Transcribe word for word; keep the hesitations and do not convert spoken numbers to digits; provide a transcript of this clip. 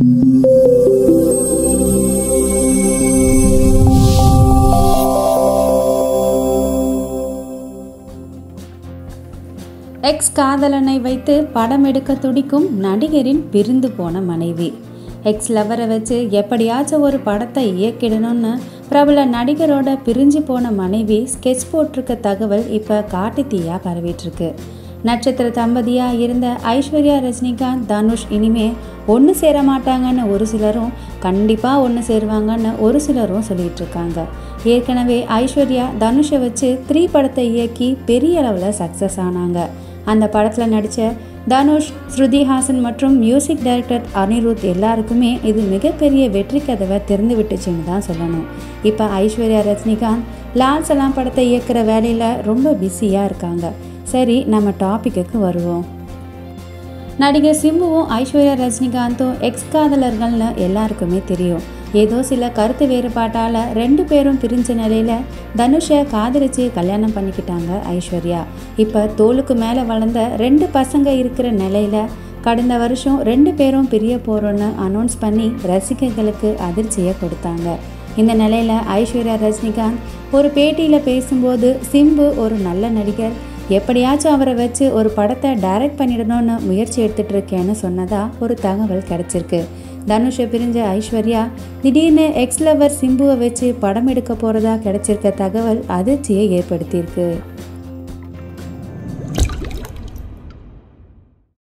X காதலனை வைத்து படம் எடுக்க துடிக்கும் நடிகரின் பிரிந்து போன மனைவி. எக்ஸ் லவரை வச்சு எப்படியாச்சும் ஒரு படத்தை இயக்கிடணும்னு பிரபல நடிகரோட பிரிஞ்சு போன மனைவி ஸ்கெட்ச் போட்டிருக்க தகவல் இப்போ காட்டு தீயா பரவிட்டுருக்கு. நட்சத்திர தம்பதியாக இருந்த ஐஸ்வர்யா, ரஜினிகாந்த், தனுஷ் இனிமே ஒன்று சேர மாட்டாங்கன்னு ஒரு சிலரும், கண்டிப்பாக ஒன்று சேருவாங்கன்னு ஒரு சிலரும் சொல்லிகிட்டு இருக்காங்க. ஏற்கனவே ஐஸ்வர்யா தனுஷை வச்சு த்ரீ படத்தை இயக்கி பெரிய அளவில் சக்ஸஸ் ஆனாங்க. அந்த படத்தில் நடித்த தனுஷ், ஸ்ருதி ஹாசன் மற்றும் மியூசிக் டைரக்டர் அனிருத் எல்லாருக்குமே இது மிகப்பெரிய வெற்றி கதவை திறந்து விட்டுச்சுன்னு தான் சொல்லணும். இப்போ ஐஸ்வர்யா, ரஜினிகாந்த் லால் சலாம் படத்தை இயக்கிற வேலையில் ரொம்ப பிஸியாக இருக்காங்க. சரி, நம்ம டாப்பிக்கு வருவோம். நடிகர் சிம்புவும் ஐஸ்வர்யா, ரஜினிகாந்தும் எக்ஸ் காதலர்கள்னு எல்லாருக்குமே தெரியும். ஏதோ சில கருத்து வேறுபாட்டால் ரெண்டு பேரும் பிரிஞ்ச நிலையில் தனுஷை காதலிச்சு கல்யாணம் பண்ணிக்கிட்டாங்க ஐஸ்வர்யா. இப்போ தோளுக்கு மேலே வளர்ந்த ரெண்டு பசங்க இருக்கிற நிலையில் கடந்த வருஷம் ரெண்டு பேரும் பிரிய போகிறோன்னு அனௌன்ஸ் பண்ணி ரசிகர்களுக்கு அதிர்ச்சியை கொடுத்தாங்க. இந்த நிலையில் ஐஸ்வர்யா, ரஜினிகாந்த் ஒரு பேட்டியில் பேசும்போது சிம்பு ஒரு நல்ல நடிகர், எப்படியாச்சும் அவரை வச்சு ஒரு படத்தை டைரக்ட் பண்ணிடணும்னு முயற்சி எடுத்துகிட்டு இருக்கேன்னு சொன்னதா ஒரு தகவல் கிடச்சிருக்கு. தனுஷை பிரிஞ்ச ஐஸ்வர்யா திடீர்னு எக்ஸ் லவர் சிம்புவை வச்சு படம் எடுக்க போகிறதா கிடச்சிருக்க தகவல் அதிர்ச்சியை ஏற்படுத்தியிருக்கு.